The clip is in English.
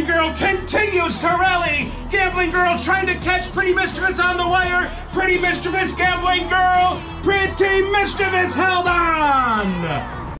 Girl continues to rally. Gambling Girl trying to catch Pretty Mischievous on the wire. Pretty Mischievous, Gambling Girl. Pretty Mischievous held on.